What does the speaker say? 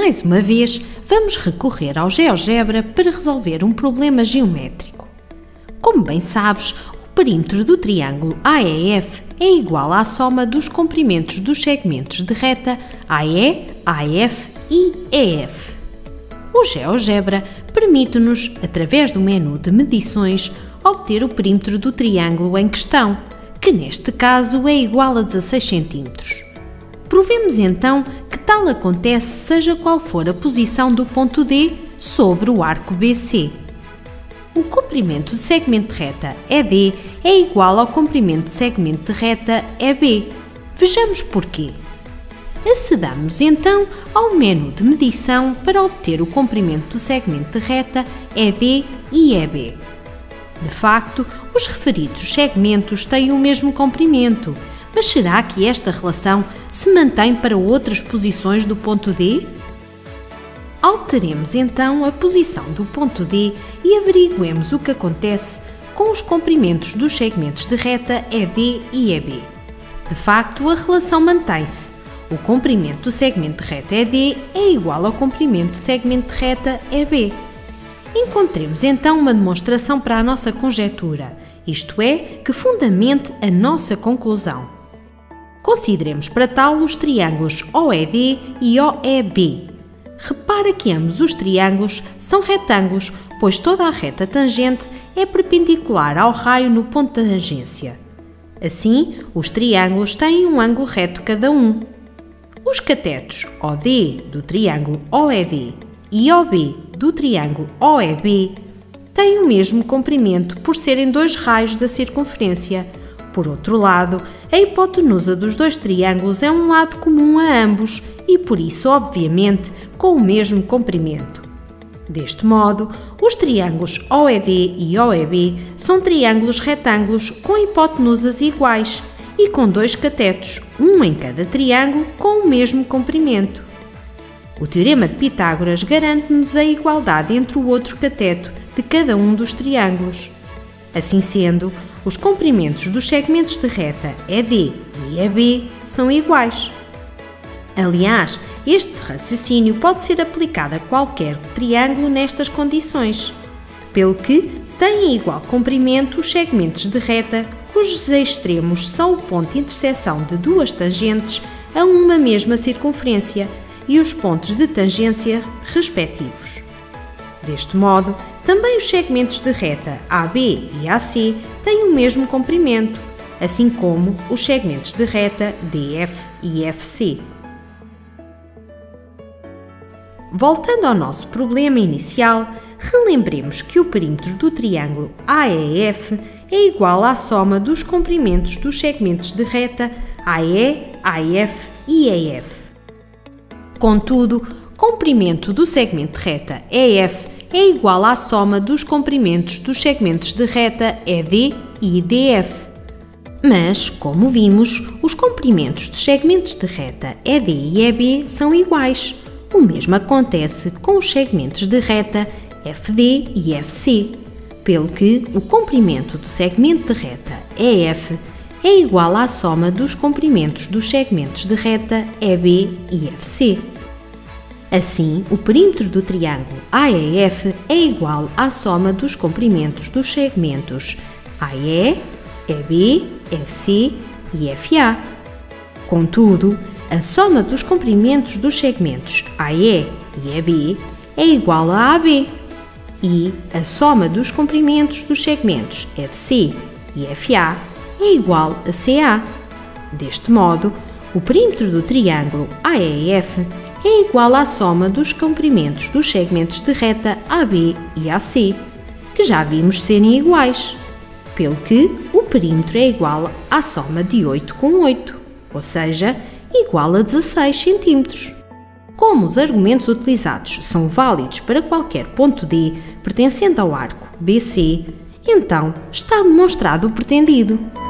Mais uma vez, vamos recorrer ao GeoGebra para resolver um problema geométrico. Como bem sabes, o perímetro do triângulo AEF é igual à soma dos comprimentos dos segmentos de reta AE, AF e EF. O GeoGebra permite-nos, através do menu de medições, obter o perímetro do triângulo em questão, que neste caso é igual a 16 cm. Provemos então que tal acontece seja qual for a posição do ponto D sobre o arco BC. O comprimento de segmento de reta ED é igual ao comprimento de segmento de reta EB. Vejamos porquê. Acedamos então ao menu de medição para obter o comprimento do segmento de reta ED e EB. De facto, os referidos segmentos têm o mesmo comprimento, mas será que esta relação se mantém para outras posições do ponto D? Alteremos então a posição do ponto D e averiguemos o que acontece com os comprimentos dos segmentos de reta ED e EB. De facto, a relação mantém-se. O comprimento do segmento de reta ED é igual ao comprimento do segmento de reta EB. Encontremos então uma demonstração para a nossa conjetura, isto é, que fundamente a nossa conclusão. Consideremos para tal os triângulos OED e OEB. Repara que ambos os triângulos são retângulos, pois toda a reta tangente é perpendicular ao raio no ponto de tangência. Assim, os triângulos têm um ângulo reto cada um. Os catetos OD do triângulo OED e OB do triângulo OEB têm o mesmo comprimento por serem dois raios da circunferência. Por outro lado, a hipotenusa dos dois triângulos é um lado comum a ambos e, por isso, obviamente, com o mesmo comprimento. Deste modo, os triângulos OED e OEB são triângulos retângulos com hipotenusas iguais e com dois catetos, um em cada triângulo, com o mesmo comprimento. O teorema de Pitágoras garante-nos a igualdade entre o outro cateto de cada um dos triângulos. Assim sendo, os comprimentos dos segmentos de reta ED e EB são iguais. Aliás, este raciocínio pode ser aplicado a qualquer triângulo nestas condições, pelo que têm igual comprimento os segmentos de reta cujos extremos são o ponto de intersecção de duas tangentes a uma mesma circunferência e os pontos de tangência respectivos. Deste modo, também os segmentos de reta AB e AC têm o mesmo comprimento, assim como os segmentos de reta DF e FC. Voltando ao nosso problema inicial, relembremos que o perímetro do triângulo AEF é igual à soma dos comprimentos dos segmentos de reta AE, AF e EF. Contudo, o comprimento do segmento de reta EF é igual à soma dos comprimentos dos segmentos de reta ED e DF. Mas, como vimos, os comprimentos dos segmentos de reta ED e EB são iguais. O mesmo acontece com os segmentos de reta FD e FC, pelo que o comprimento do segmento de reta EF é igual à soma dos comprimentos dos segmentos de reta EB e FC. Assim, o perímetro do triângulo AEF é igual à soma dos comprimentos dos segmentos AE, EB, FC e FA. Contudo, a soma dos comprimentos dos segmentos AE e EB é igual a AB e a soma dos comprimentos dos segmentos FC e FA é igual a CA. Deste modo, o perímetro do triângulo AEF é igual à soma dos comprimentos dos segmentos de reta AB e AC, que já vimos serem iguais, pelo que o perímetro é igual à soma de 8 com 8, ou seja, igual a 16 cm. Como os argumentos utilizados são válidos para qualquer ponto D pertencente ao arco BC, então está demonstrado o pretendido.